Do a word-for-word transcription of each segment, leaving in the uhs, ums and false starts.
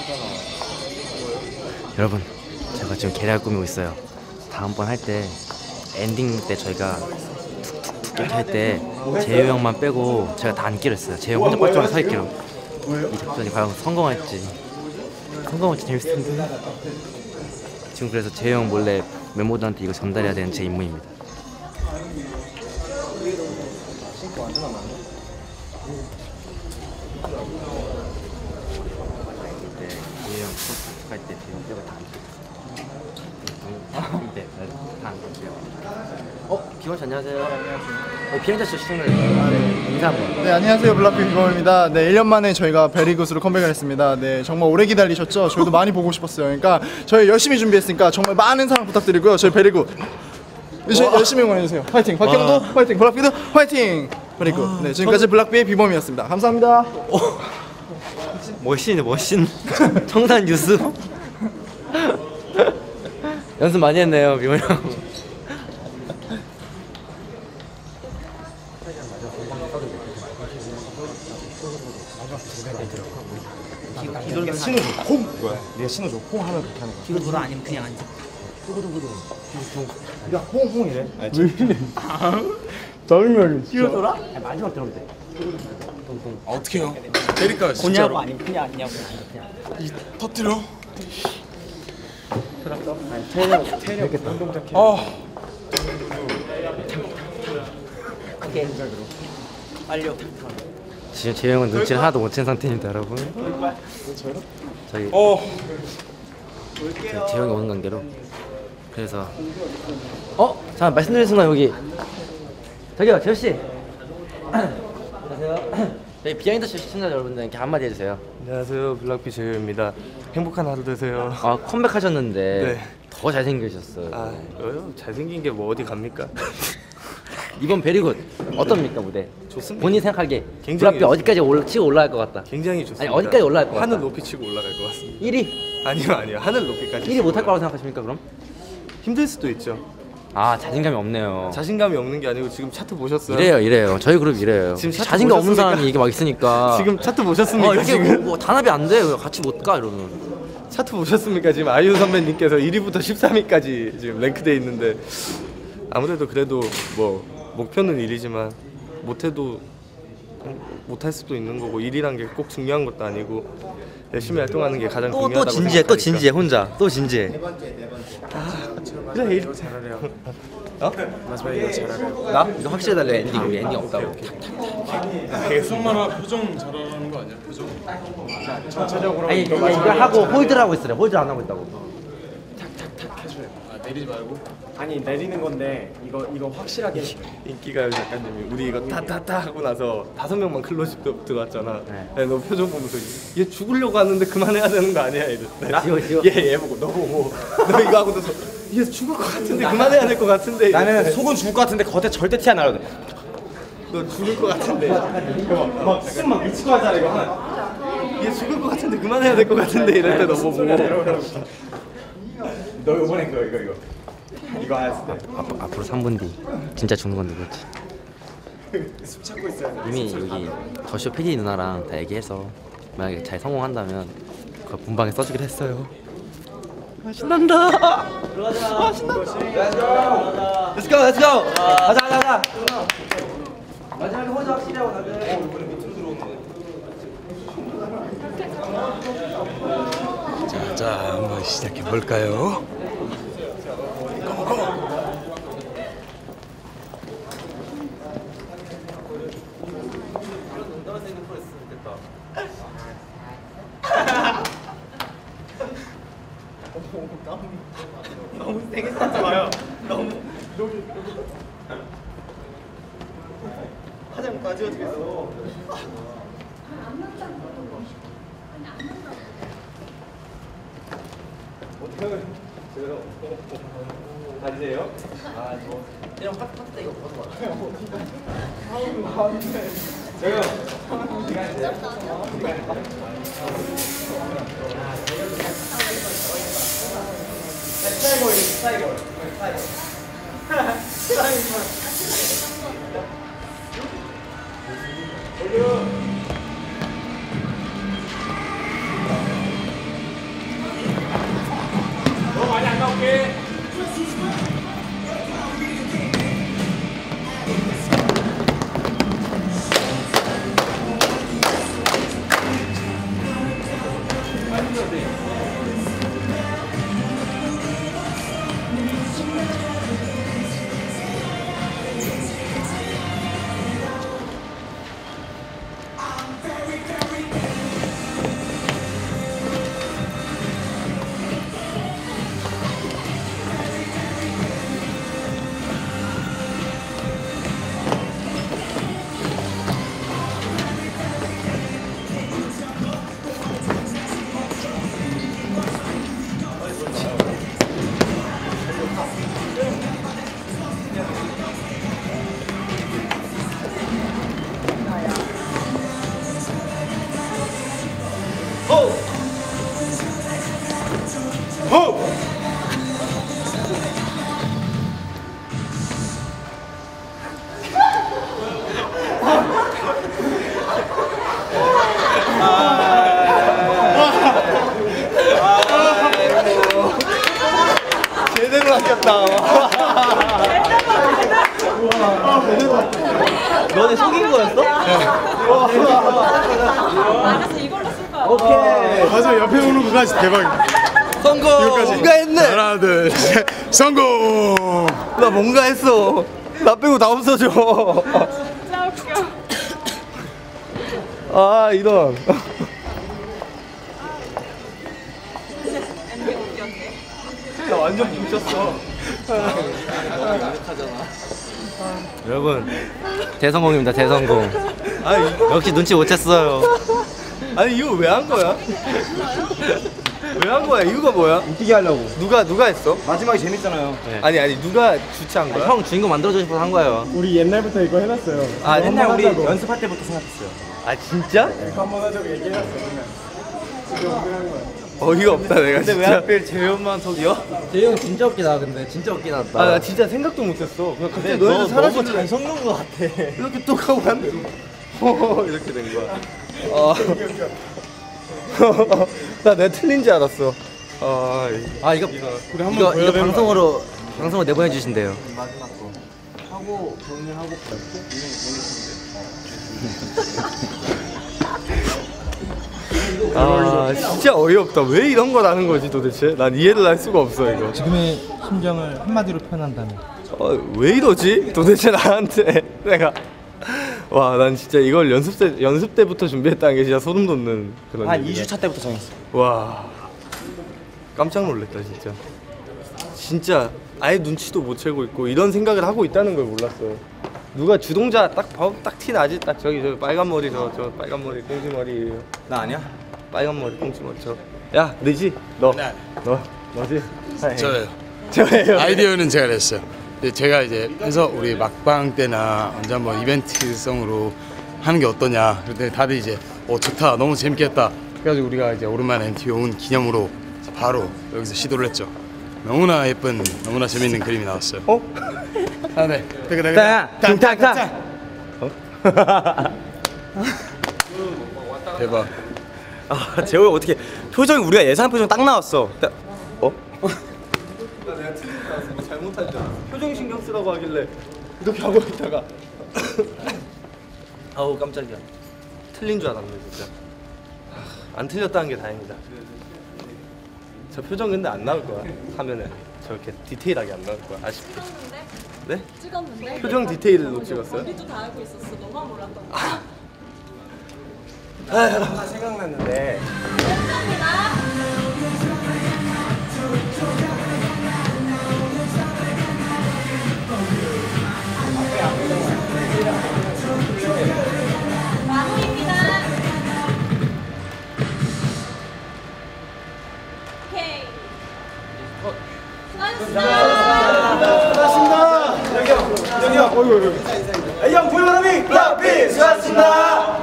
여러분, 제가 지금 계략 꾸미고 있어요. 다음번 할 때 엔딩 때 저희가 툭툭툭 이렇게 할 때 재효 형만 빼고 제가 다 앉기로 했어요. 재효 형 혼자 뻘쭘하게 서 있기로. 이 작전이 과연 성공할지 성공할지 재밌을 텐데. 지금 그래서 재효 형 몰래 멤버들한테 이거 전달해야 되는 제 임무입니다. 할 때 지금 뼈가 다 안 돼. 네, 다 안 돼요. 어, 비원 씨 안녕하세요. 어, 비행자 씨 시청자 네, 인사 한번. 네, 안녕하세요. 블락비 비범입니다. 네, 일 년 만에 저희가 베리굿으로 컴백을 했습니다. 네, 정말 오래 기다리셨죠? 저희도 많이 보고 싶었어요. 그러니까 저희 열심히 준비했으니까 정말 많은 사랑 부탁드리고요. 저희 베리굿 이제 열심히 응원해주세요. 파이팅! 박경도 파이팅! 블락비도 파이팅! 베리굿. 네, 지금까지 블락비의 비범이었습니다. 감사합니다. 오. 멋있네, 멋있네. 청산 뉴스. 연습 많이 했네요, 비원 형. 네가 신호 줘. 퐁! 뭐야? 네가 신호 줘. 퐁 하면 그렇게 하는 거야. 뒤로 돌아 아니면 그냥 앉아. 두구두구두구. 네가 퐁퐁이래. 왜 이래? 짜증나게. 뒤로 돌아? 아니, 마지막 들어올 때. 아, 어떡해요? 때릴까요 보냐고 진짜로? 아니면 그냥 앉냐고. 그냥. 이 터뜨려? 들었어? 아니 태력 태력 운동작해. 아 오케이. 완료. 지금 재효 형은 눈치를 하나도 못 챈 상태입니다, 여러분. 저희 어. 재효 형이 오는 관계로. 그래서 어? 잠깐 말씀드린 순간 여기 저기요, 재효 씨. 안녕하세요. 저희 비하인드 쇼 시청자 여러분들께 한마디 해주세요. 안녕하세요, 블락비 재효입니다. 행복한 하루 되세요. 아, 컴백하셨는데 네. 더 잘생기셨어요. 아, 이거요? 잘생긴 게 뭐 어디 갑니까? 이번 베리굿 어떻습니까, 무대? 좋습니다. 본인 생각하기에 굉장히 블락비 어디까지 올라, 치고 올라갈 것 같다? 굉장히 좋습니다. 아니, 어디까지 올라갈 것 같다? 하늘 높이 치고 올라갈 것 같습니다. 일 위? 아니요, 아니요. 하늘 높이까지. 일 위 못할 거라고 생각하십니까, 그럼? 힘들 수도 있죠. 아, 자신감이 없네요. 자신감이 없는 게 아니고 지금 차트 보셨어요? 이래요, 이래요. 저희 그룹 이래요. 지금 차트 자신감 없는 보셨습니까? 사람이 이게 막 있으니까. 지금 차트 보셨습니까? 어, 이렇게 지금 뭐, 뭐 단합이 안 돼. 같이 못 가, 이러면. 차트 보셨습니까? 지금 아이유 선배님께서 일 위부터 십삼 위까지 지금 랭크돼 있는데 아무래도 그래도 뭐 목표는 일 위지만 못해도 못할 수도 있는 거고 일 위란 게 꼭 중요한 것도 아니고 열심히 활동하는 게 가장 또, 중요하다고 또 진지해, 또 생각하니까. 진지해, 혼자. 또 진지해. 그래, 일 잘하래요. 어? 마지막에 잘하래요. 나? 이거 확실히 달래, 엔딩. 우리 엔딩 없다고. 승만아 표정 잘하는 거 아니야? 표정. 전체적으로 아니, 이거 하고 홀드를 하고 있으래. 홀드를 안 하고 있다고. 아 내리지 말고. 아니 내리는 건데 이거 이거 확실하게 인기가요 작가님이 우리 이거 타타타 하고 나서 다섯 명만 클로즈 들어왔잖아. 네. 네, 너 표정 보면서 얘 죽으려고 하는데 그만해야 되는 거 아니야? 이랬어. 지워, 지워. 얘, 얘 보고 너 보고 너 이거 하고 나서 얘 죽을 것 같은데 그만해야 될 것 같은데. 나는 이랬어. 속은 죽을 것 같은데 겉에 절대 티 안 나거든. 너 죽을 것 같은데. 막숨막 미치고 하잖아 이거 하나. 얘 죽을 것 같은데 그만해야 될 것 같은데 이럴 때 너 보고. 너 이번에 그거 이거 이거 이거 했을 때 앞, 앞으로 삼 분 뒤 진짜 죽는 건 누구지? 숨 참고 있어야 돼. 이미 여기 더쇼 피디 누나랑 다 얘기해서 만약에 잘 성공한다면 그거 본방에 써주기로 했어요. 아, 신난다. 들어가자. 아, 신난다. Let's go, let's go. 가자, 가자, 가자. 마지막에 혼자 확실히 하고 다들. 자, 자 한번 시작해 볼까요? 너무 세게 쏘지 마요. 너무 여기 화장 빠지어지겠어. 아니세요? 아, 저 그냥 파트 파트 때 이거 벗어봐. 제가 스타이거 스타이거 스타이거 스타이거 제대로 아꼈다. 너네 속인 거였어? 알았어 이걸로 쓸 거야. 오케이. 맞아 옆에 오는 거까지 대박이다. 성공. 뭔가 했네. 하나 둘 셋 성공. 나 뭔가 했어. 나 빼고 다 없어져. 진짜 웃겨. 아 이런. 엔딩 웃겼네. 나 완전 뭉쳤어. 여러분 대성공입니다. 대성공. 아 이, 역시 눈치 못 챘어요. 아니 이거 왜 한 거야? 왜 한 거야? 이유가 뭐야? 웃기게 하려고. 누가 누가 했어? 마지막에 재밌잖아요. 아니 아니 누가 주최한 거야? 형 주인공 만들어주고 싶어서 한 거예요. 우리 옛날부터 이거 해놨어요. 아 옛날 우리 하자고. 연습할 때부터 생각했어요. 아 진짜? 한번 하자고 얘기해놨어. 어이가 없다 내가 근데 왜 진짜. 하필 재현만 속이요? 재영 진짜 웃기다. 근데 진짜 웃긴 하다. 아 나 진짜 생각도 못했어. 그냥 갑자기 너 너희들 사라져. 너무 잘 섞는 거 같아. 이렇게 뚝 하고 왔는데 이렇게 된 거야. 아. 나 내가 틀린 줄 알았어. 아, 이- 아 이거 우리 이거 한번 이거 보여야 되는 방송으로 방송으로 내보내 주신대요. 하고 정리하고 아 진짜 어이없다. 왜 이런 걸 하는 거지 도대체? 난 이해를 할 수가 없어 이거. 지금의 심정을 한마디로 표현한다면 어, 왜 이러지? 도대체 나한테 내가 와 난 진짜 이걸 연습 때 연습 때부터 준비했다는 게 진짜 소름 돋는 그런. 한 얘기야. 이 주차 때부터 정했어. 와 깜짝 놀랐다 진짜. 진짜 아예 눈치도 못 채고 있고 이런 생각을 하고 있다는 걸 몰랐어요. 누가 주동자 딱딱티 나지. 딱 저기 저 빨간 머리 저 저 빨간 머리 꽁지 머리 나 아니야? 빨간 머리 꽁지 머리 저. 야 너지? 너. 네. 너 너지? 저예요. 저예요. 아이디어는 제가 냈어요. 근데 제가 이제 해서 우리 막방 때나 언제 한번 이벤트성으로 하는 게 어떠냐. 근데 다들 이제 어 좋다, 너무 재밌겠다. 그래가지고 우리가 이제 오랜만에 엠티비 온 기념으로 바로 여기서 시도를 했죠. 너무나 예쁜, 너무나 재밌는 그림이 나왔어요. 어? 아, 네. 탕탕탕. 대박. 아 재호야 어떻게 표정이 우리가 예상한 표정 딱 나왔어. 딱- 어? 나 내가 틀린 줄 알았어. 뭐 잘못한 줄 알았어. 표정 신경 쓰라고 하길래 이렇게 하고 있다가 아우 깜짝이야. 틀린 줄 알았네 진짜. 하, 안 틀렸다는 게 다행이다. 저 표정 근데 안 나올 거야 화면에. 저렇게 디테일하게 안 나올 거야 아쉽게. 네? 찍었는데. 표정 디테일로 찍었어요? 우리도 다 알고 있었어. 너만 몰랐던 거. 하나 생각났는데. 마무리입니다. 오케이. 수고하셨습니다. 형 불바람이 블락비 수고하셨습니다.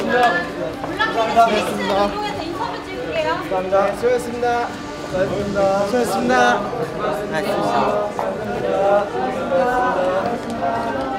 블락비는 제이슨 이동해서 인터뷰 찍을게요. 감사합니다. 수고하셨습니다. 수고하셨습니다. 수고하셨습니다. 수고하셨습니다.